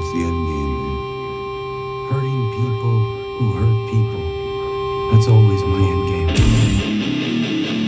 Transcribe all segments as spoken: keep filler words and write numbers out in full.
What's the end game, man? Hurting people who hurt people. That's always my end game.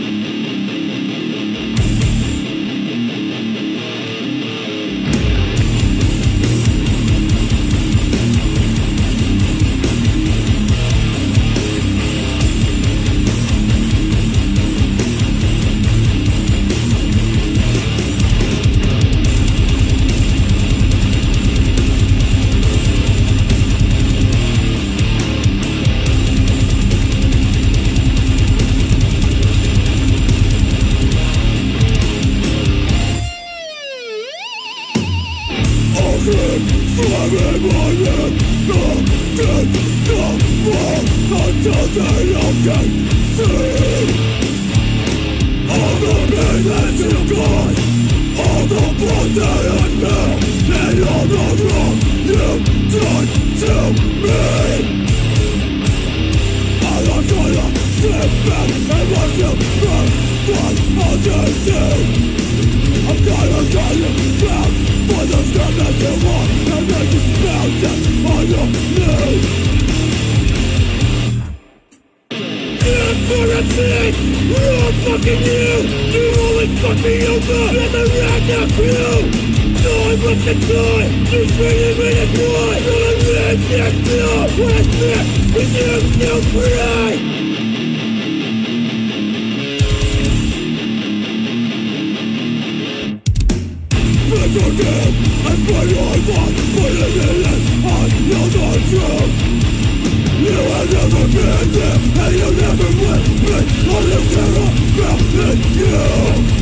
Slamming my head, against the wall until they all can see all the pain that you've got, all the blood that I felt, and all the wrong you've done to me. And I'm gonna step back and watch you burn what I just did. I'm gonna get you back for the stuff that you want, and then you bound down on your knees. Just for a thing, you're fucking you. You always fuck me over, and the rat up you. Time after time, you're treating me as one. You're a redneck still, redneck, and you're still free. Again, and when I want, putting it in, I know the truth. You have never been there, and you never will be. All you care about is you.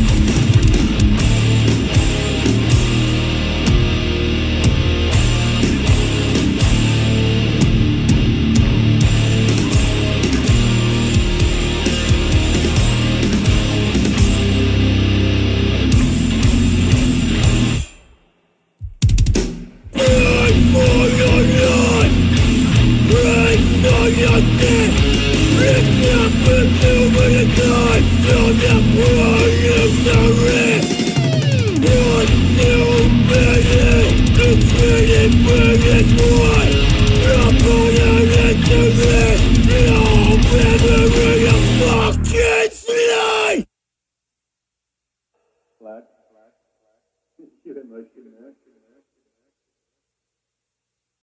You're dead. It's happened too many times. You'll never use the rest. You're too many. It's really big, it's one.